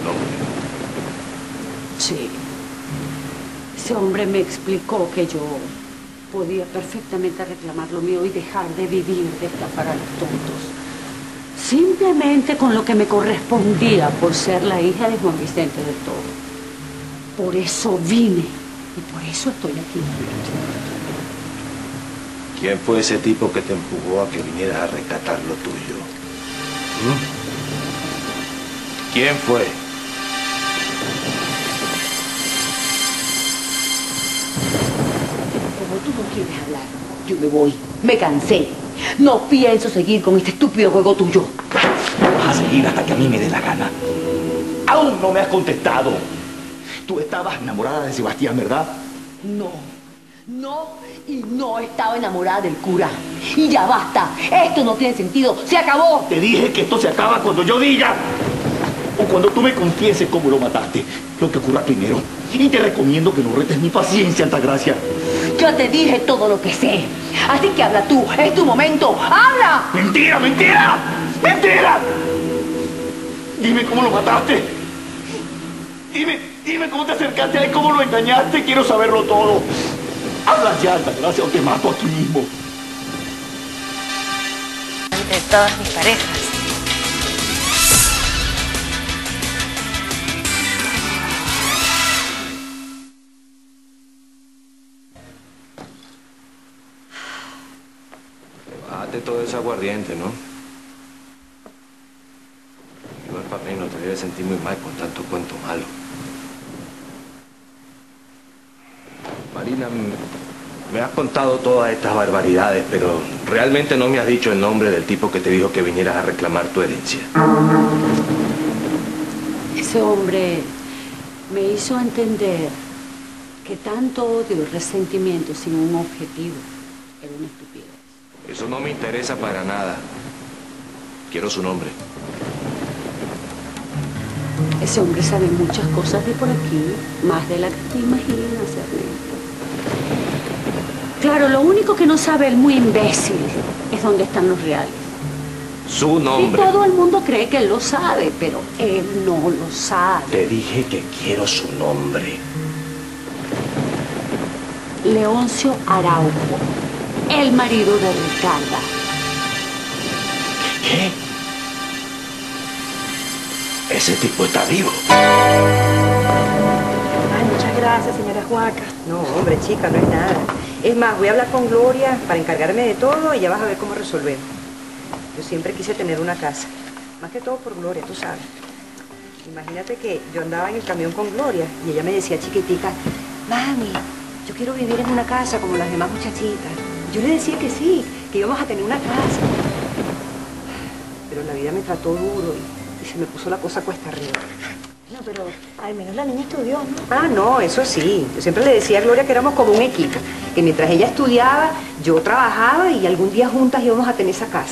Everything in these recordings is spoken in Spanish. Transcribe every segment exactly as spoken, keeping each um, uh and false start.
nombre. Sí. Ese hombre me explicó que yo podía perfectamente reclamar lo mío y dejar de vivir, de estafar a los tontos. Simplemente con lo que me correspondía por ser la hija de Juan Vicente del Toro. Por eso vine y por eso estoy aquí. ¿Quién fue ese tipo que te empujó a que vinieras a rescatar lo tuyo? ¿Mm? ¿Quién fue? Como tú no quieres hablar, yo me voy. Me cansé. No pienso seguir con este estúpido juego tuyo. Vas a seguir hasta que a mí me dé la gana. Aún no me has contestado. Tú estabas enamorada de Sebastián, ¿verdad? No, no y no estaba enamorada del cura. Y ya basta. Esto no tiene sentido. ¡Se acabó! Te dije que esto se acaba cuando yo diga. O cuando tú me confieses cómo lo mataste. Lo que ocurra primero. Y te recomiendo que no retes mi paciencia, Altagracia. Yo te dije todo lo que sé. Así que habla tú. Es tu momento. ¡Habla! ¡Mentira, mentira! ¡Mentira! Dime cómo lo mataste. Dime, dime cómo te acercaste a él, cómo lo engañaste. Quiero saberlo todo. Habla ya, Altagracia, o te mato aquí mismo. Entre todas mis parejas. Bájate todo ese aguardiente, ¿no? Igual para mí no te debes sentir muy mal con tanto cuento malo. Marina, me has contado todas estas barbaridades, pero realmente no me has dicho el nombre del tipo que te dijo que vinieras a reclamar tu herencia. Ese hombre me hizo entender que tanto odio y resentimiento sin un objetivo era una estupidez. Eso no me interesa para nada. Quiero su nombre. Ese hombre sabe muchas cosas de por aquí, más de las que te imaginas, Ernesto. Claro, lo único que no sabe el muy imbécil es dónde están los reales. Su nombre. Y todo el mundo cree que él lo sabe, pero él no lo sabe. Te dije que quiero su nombre. Leoncio Araujo, el marido de Ricarda. ¿Qué? Ese tipo está vivo. Ay, muchas gracias, señora Juaca. No, hombre, chica, no es nada. Es más, voy a hablar con Gloria para encargarme de todo y ya vas a ver cómo resolver. Yo siempre quise tener una casa. Más que todo por Gloria, tú sabes. Imagínate que yo andaba en el camión con Gloria y ella me decía chiquitica, mami, yo quiero vivir en una casa como las demás muchachitas. Yo le decía que sí, que íbamos a tener una casa. Pero la vida me trató duro y, y se me puso la cosa cuesta arriba. No, pero al menos la niña estudió, ¿no? Ah, no, eso sí. Yo siempre le decía a Gloria que éramos como un equipo. Que mientras ella estudiaba, yo trabajaba y algún día juntas íbamos a tener esa casa.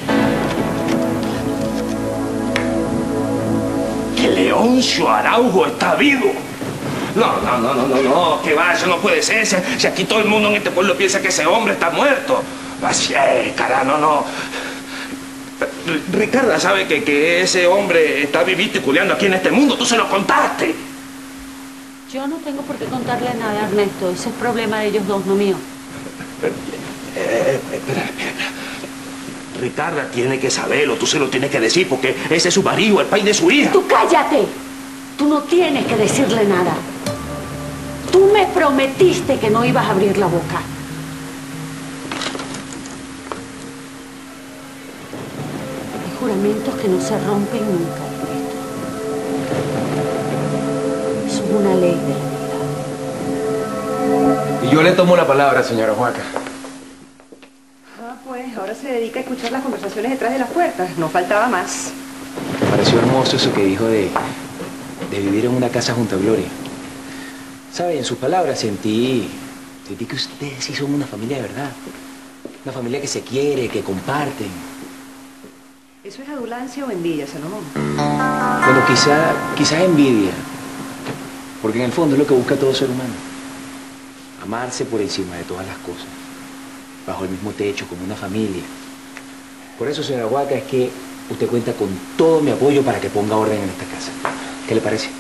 Que Leoncio Araujo está vivo. No, no, no, no, no, no, que va, eso no puede ser. Si, si aquí todo el mundo en este pueblo piensa que ese hombre está muerto. Así es, cara, no, no. Ricarda sabe que, que ese hombre está vivito y culeando aquí en este mundo. Tú se lo contaste. Yo no tengo por qué contarle nada, Ernesto. Ese es problema de ellos dos, no mío. Pero, eh, espera, espera. Ricarda tiene que saberlo, tú se lo tienes que decir, porque ese es su marido, el país de su hija. ¡Tú cállate! Tú no tienes que decirle nada. Tú me prometiste que no ibas a abrir la boca. Hay juramentos que no se rompen nunca, Ernesto. Eso es una ley de la vida. Y yo le tomo la palabra, señora Juaca. Ah, pues ahora se dedica a escuchar las conversaciones detrás de las puertas. No faltaba más. Me pareció hermoso eso que dijo de, de vivir en una casa junto a Gloria. ¿Sabe? En sus palabras sentí, sentí que ustedes sí son una familia de verdad. Una familia que se quiere, que comparten. ¿Eso es adulancia o envidia, Salomón? Bueno, quizá, quizá envidia. Porque en el fondo es lo que busca todo ser humano. Amarse por encima de todas las cosas. Bajo el mismo techo, como una familia. Por eso, señora Huaca, es que usted cuenta con todo mi apoyo para que ponga orden en esta casa. ¿Qué le parece?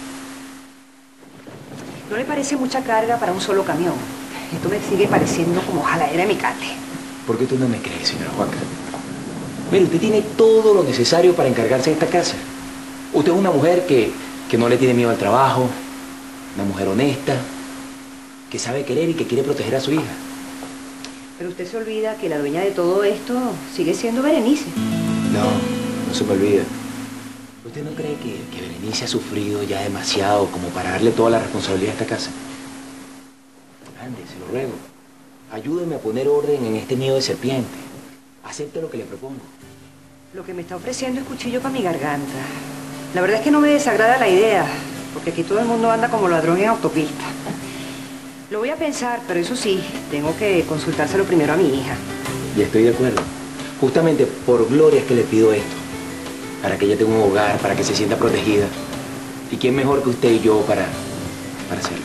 ¿No le parece mucha carga para un solo camión? Esto me sigue pareciendo como jaladera de mecate. ¿Por qué usted no me cree, señora Juaca? Mire, usted tiene todo lo necesario para encargarse de esta casa. Usted es una mujer que, que no le tiene miedo al trabajo, una mujer honesta, que sabe querer y que quiere proteger a su hija. Pero usted se olvida que la dueña de todo esto sigue siendo Berenice. No, no se me olvida. ¿Usted no cree que, que Berenice ha sufrido ya demasiado como para darle toda la responsabilidad a esta casa? Ande, se lo ruego. Ayúdeme a poner orden en este nido de serpiente. Acepte lo que le propongo. Lo que me está ofreciendo es cuchillo para mi garganta. La verdad es que no me desagrada la idea, porque aquí todo el mundo anda como ladrón en autopista. Lo voy a pensar, pero eso sí, tengo que consultárselo primero a mi hija. Y estoy de acuerdo. Justamente por Gloria es que le pido esto. Para que ella tenga un hogar, para que se sienta protegida. ¿Y quién mejor que usted y yo para, para hacerlo?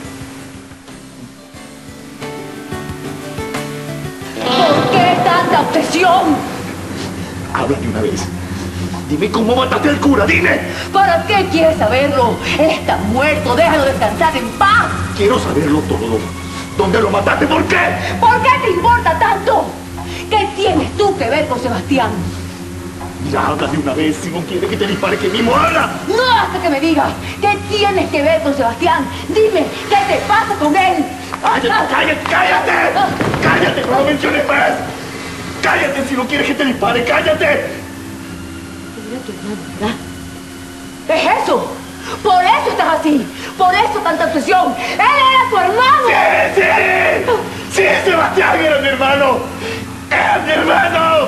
¿Por qué tanta obsesión? Habla de una vez. Dime cómo mataste al cura, dime. ¿Para qué quieres saberlo? Él está muerto, déjalo descansar en paz. Quiero saberlo todo. ¿Dónde lo mataste? ¿Por qué? ¿Por qué te importa tanto? ¿Qué tienes tú que ver con Sebastián? Mira, habla de una vez. Si no quiere que te dispare, que mismo habla. No hasta que me digas. ¿Qué tienes que ver con Sebastián? Dime, ¿qué te pasa con él? ¡Cállate, cállate, cállate! ¡Cállate, no lo menciones más! ¡Cállate si no quieres que te dispare! ¡Cállate! Era tu hermano, ¿verdad? ¿Es eso? Por eso estás así. Por eso tanta obsesión. ¡Él era tu hermano! ¡Sí, sí! ¡Sí, Sebastián era mi hermano! ¡Era mi hermano!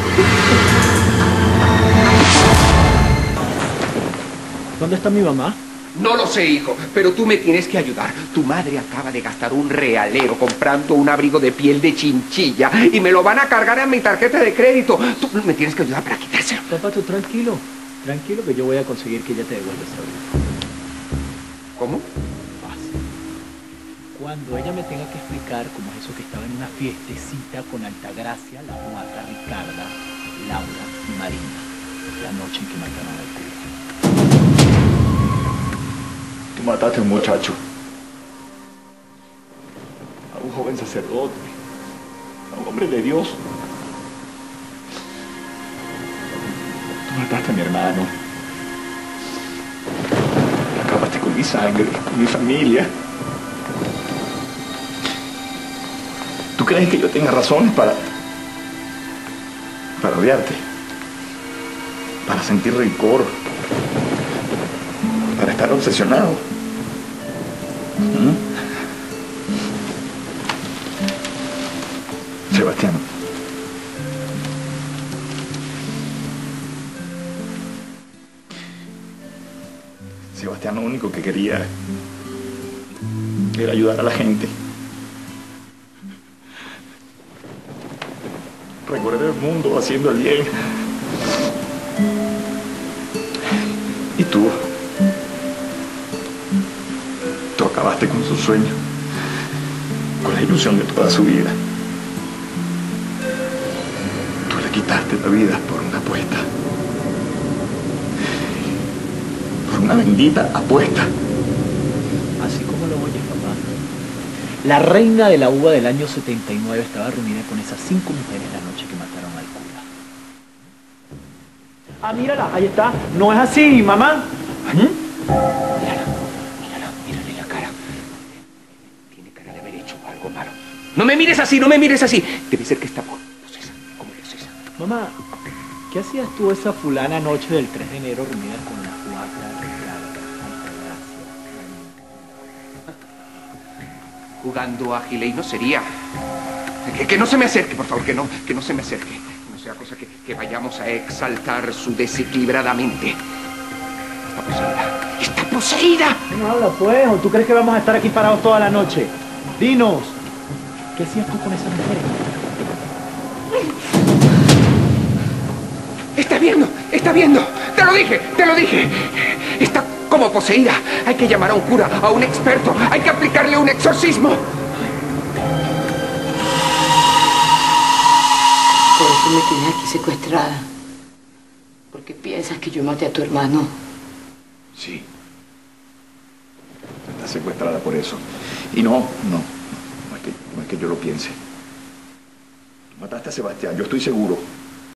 ¿Dónde está mi mamá? No lo sé, hijo, pero tú me tienes que ayudar. Tu madre acaba de gastar un realero comprando un abrigo de piel de chinchilla y me lo van a cargar en mi tarjeta de crédito. Tú me tienes que ayudar para quitárselo. Papá, tú tranquilo. Tranquilo que yo voy a conseguir que ella te devuelva ese abrigo. ¿Cómo? Fácil. Cuando ella me tenga que explicar cómo es eso que estaba en una fiestecita con Altagracia, la Juaca, Ricarda, Laura y Marina, la noche en que mataron al cura. Tú mataste a un muchacho. A un joven sacerdote. A un hombre de Dios. Tú mataste a mi hermano. Acabaste con mi sangre, con mi familia. ¿Tú crees que yo tenga razones para... para odiarte? Para sentir rencor. Para estar obsesionado. ¿Mm? Sebastián. Sebastián lo único que quería era ayudar a la gente. Recorrer el mundo haciendo el bien. Y tú... Tú acabaste con su sueño, con la ilusión de toda su vida. Tú le quitaste la vida por una apuesta. Por una bendita apuesta. Así como lo oyes, papá. La reina de la uva del año setenta y nueve estaba reunida con esas cinco mujeres la noche que mataron al cura. Ah, mírala, ahí está. No es así, mamá. ¿Mm? No me mires así, no me mires así. Debe ser que está posesa, como posesa. Mamá, ¿qué hacías tú esa fulana anoche del tres de enero reunida con la Juaca, Ricarda, Altagracia? Jugando a Gilei no sería. Que, que no se me acerque, por favor, que no, que no se me acerque. Que no sea cosa que, que vayamos a exaltar su desequilibrada mente. Está poseída. ¡Está poseída! No habla pues, ¿o tú crees que vamos a estar aquí parados toda la noche? Dinos. ¿Qué hacías tú con esa mujer? Está viendo, está viendo. Te lo dije, te lo dije. Está como poseída. Hay que llamar a un cura, a un experto. Hay que aplicarle un exorcismo. Por eso me tienes aquí secuestrada. Porque piensas que yo maté a tu hermano. Sí. secuestrada por eso. Y no, no, no es que, no es que yo lo piense. Tú mataste a Sebastián, yo estoy seguro.